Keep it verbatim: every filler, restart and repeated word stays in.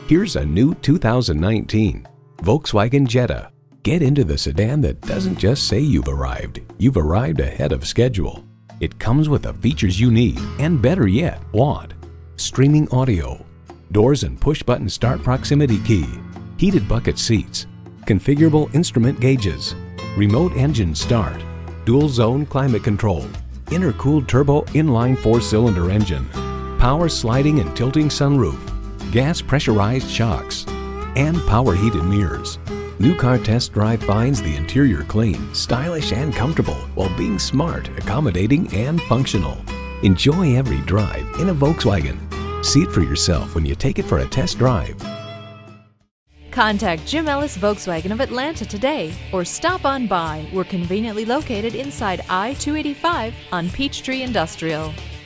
Here's a new two thousand nineteen Volkswagen Jetta. Get into the sedan that doesn't just say you've arrived, you've arrived ahead of schedule. It comes with the features you need, and better yet, want. Streaming audio, doors and push-button start proximity key, heated bucket seats, configurable instrument gauges, remote engine start, dual zone climate control, intercooled turbo inline four-cylinder engine, power sliding and tilting sunroof, gas pressurized shocks, and power heated mirrors. New Car Test Drive finds the interior clean, stylish, and comfortable while being smart, accommodating, and functional. Enjoy every drive in a Volkswagen. See it for yourself when you take it for a test drive. Contact Jim Ellis Volkswagen of Atlanta today or stop on by. We're conveniently located inside I two eighty-five on Peachtree Industrial.